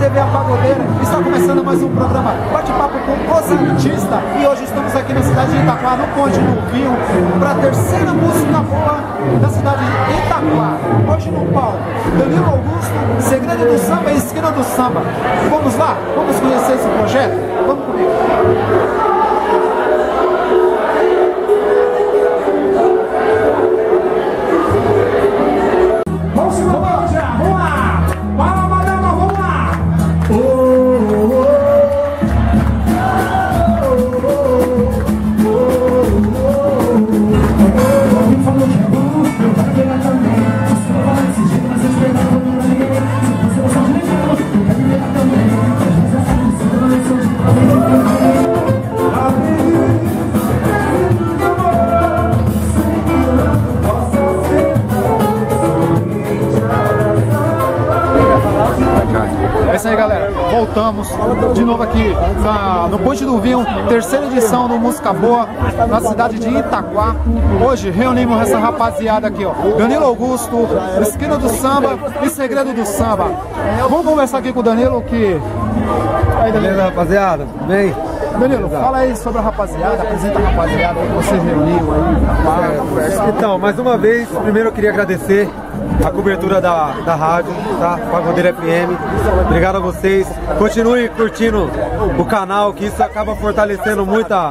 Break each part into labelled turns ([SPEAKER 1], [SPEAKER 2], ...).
[SPEAKER 1] TV A Pagodeira. Está começando mais um programa Bate-Papo com os Artistas. E hoje estamos aqui na cidade de Itaquá, no Conde do Vinho, para a terceira música boa da cidade de Itaquá. Hoje no palco, Danilo Augusto, Segredo do Samba e Esquina do Samba. Vamos lá? Vamos conhecer esse projeto? Vamos comigo. É isso aí, galera, voltamos de novo aqui no Conde do Vinho, terceira edição do Música Boa, na cidade de Itaquá. Hoje reunimos essa rapaziada aqui, ó, Danilo Augusto, Esquina do Samba e Segredo do Samba. Vamos conversar aqui com o Danilo, que...
[SPEAKER 2] Aí, Danilo, rapaziada, bem?
[SPEAKER 1] Danilo, fala aí sobre a rapaziada, apresenta a rapaziada que você reuniu aí.
[SPEAKER 2] Então, mais uma vez, primeiro eu queria agradecer a cobertura da rádio, tá? Pagodeira FM. Obrigado a vocês. Continue curtindo o canal, que isso acaba fortalecendo muito a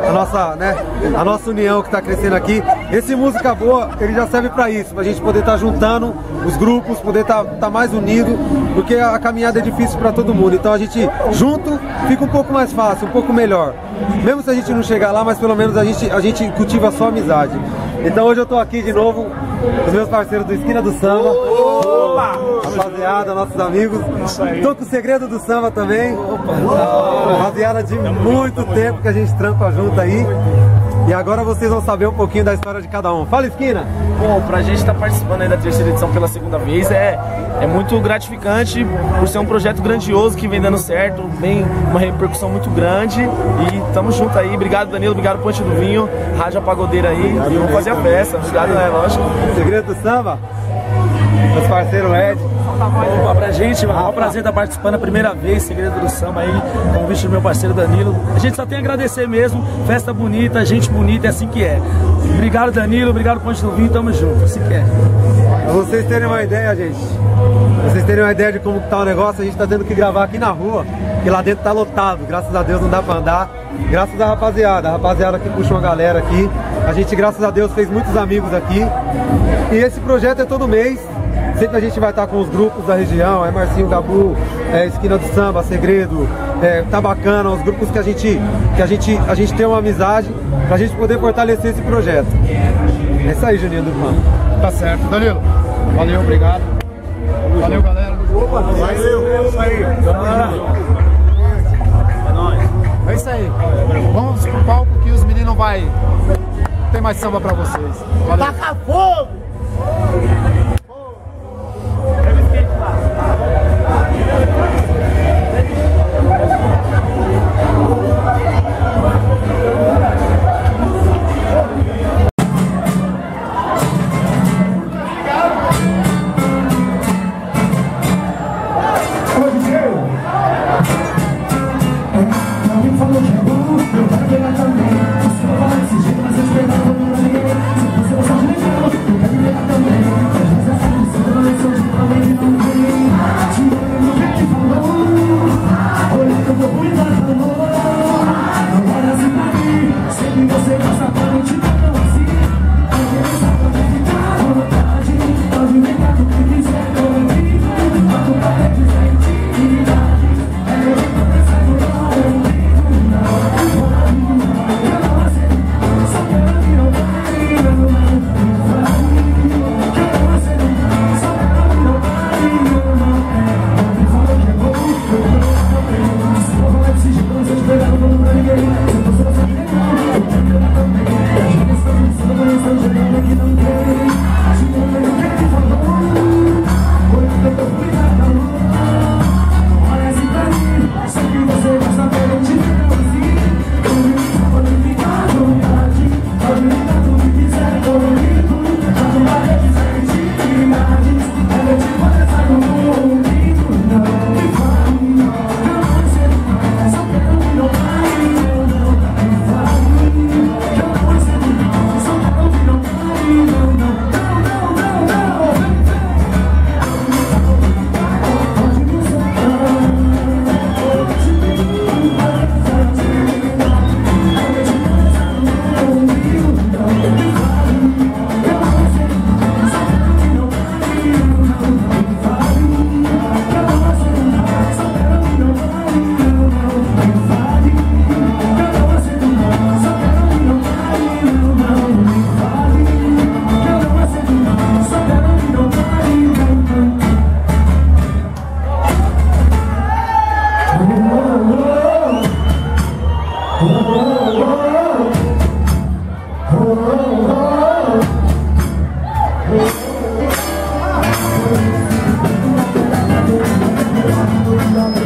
[SPEAKER 2] nossa união que está crescendo aqui. Esse Música Boa, ele já serve para isso, para a gente poder estar juntando os grupos, poder estar mais unido, porque a caminhada é difícil para todo mundo. Então a gente junto fica um pouco mais fácil, um pouco melhor. Mesmo se a gente não chegar lá, mas pelo menos a gente cultiva só amizade. Então hoje eu tô aqui de novo, os meus parceiros do Esquina do Samba. Opa! Rapaziada, nossos amigos. Tô com o Segredo do Samba também. Rapaziada de muito tempo que a gente trampa junto aí. E agora vocês vão saber um pouquinho da história de cada um. Fala, Esquina!
[SPEAKER 3] Bom, pra gente estar participando aí da terceira edição pela segunda vez é muito gratificante por ser um projeto grandioso que vem dando certo, vem uma repercussão muito grande e tamo junto aí. Obrigado, Danilo, obrigado, Ponte do Vinho, Rádio A Pagodeira aí, e vamos fazer a festa. Obrigado, lógico.
[SPEAKER 2] Segredo do Samba, meus parceiros Ed.
[SPEAKER 4] Opa, pra gente, é um prazer estar participando a primeira vez, Segredo do Samba aí, convite do meu parceiro Danilo. A gente só tem a agradecer mesmo, festa bonita, gente bonita, é assim que é. Obrigado, Danilo, obrigado, Ponte do Vinho, tamo junto, assim que é.
[SPEAKER 2] Pra vocês terem uma ideia, gente, vocês terem uma ideia de como tá o negócio, a gente tá tendo que gravar aqui na rua, que lá dentro tá lotado, graças a Deus não dá pra andar, graças à rapaziada que puxa uma galera aqui, a gente, graças a Deus, fez muitos amigos aqui, e esse projeto é todo mês. Sempre a gente vai estar com os grupos da região, Marcinho, Gabu, Esquina do Samba, Segredo, Tá Bacana, os grupos que a gente tem uma amizade pra gente poder fortalecer esse projeto. É isso aí, Juninho do Pano.
[SPEAKER 1] Tá certo, Danilo. Valeu, obrigado. Valeu, galera.
[SPEAKER 2] Opa, valeu, é isso aí.
[SPEAKER 1] É nóis. É isso aí. Vamos pro palco que os meninos vai ter mais samba pra vocês. Valeu.
[SPEAKER 5] Taca fogo!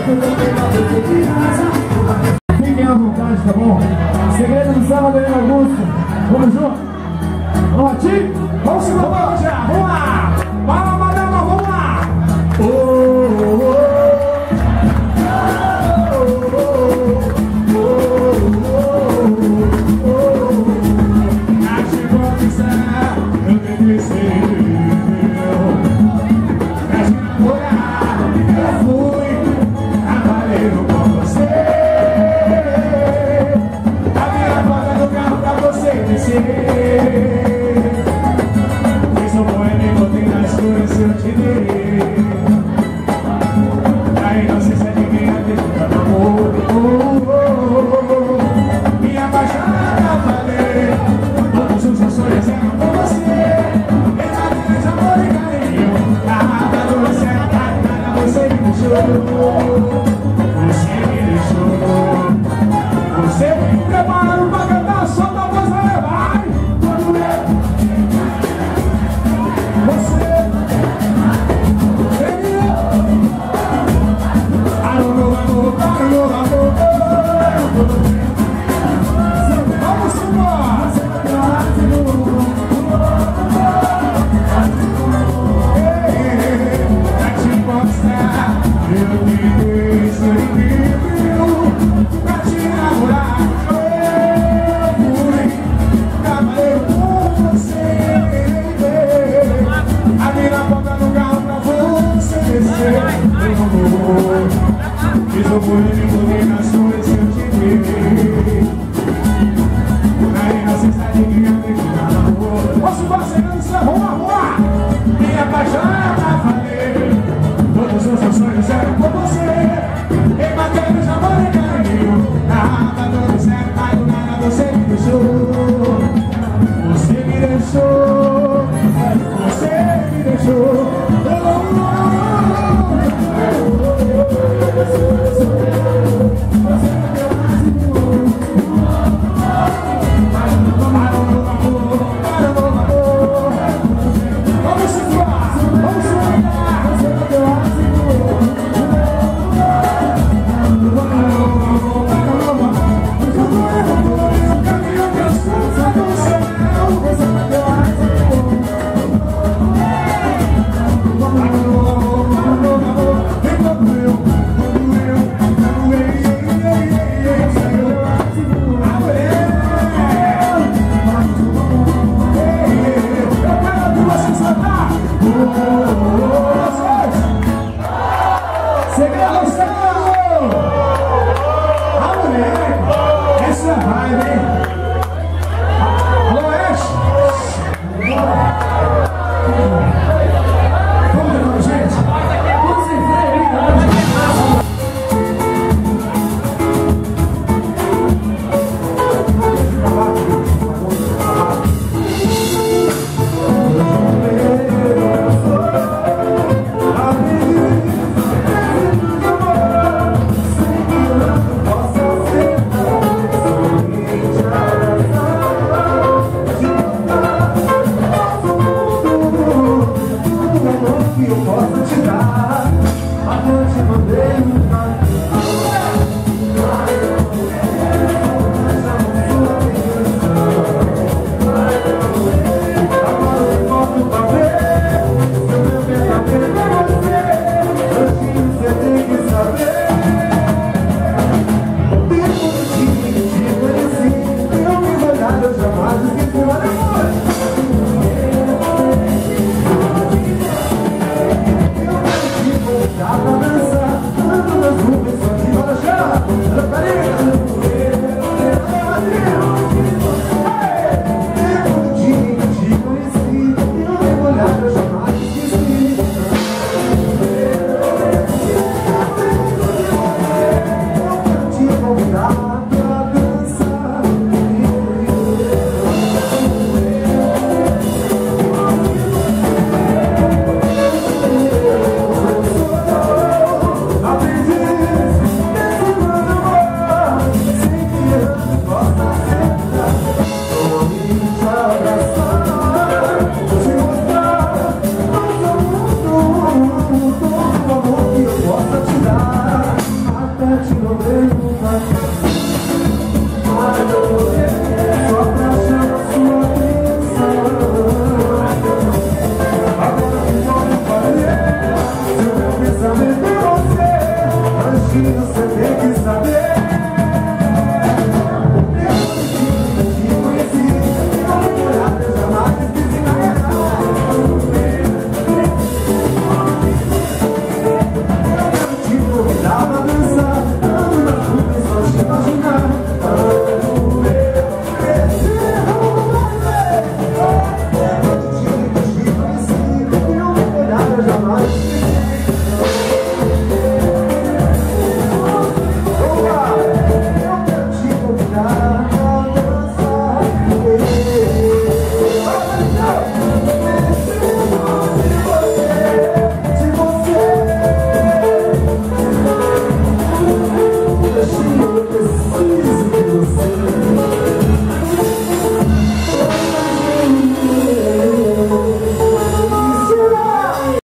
[SPEAKER 5] Fiquem à vontade, tá bom? Segredo do Samba, Daniel Augusto. Vamos junto? Vamos aqui? Vamos se colocar já. Vamos lá. Fala, madama, vamos lá.
[SPEAKER 6] Dança, ando nas ruas.
[SPEAKER 5] Vamos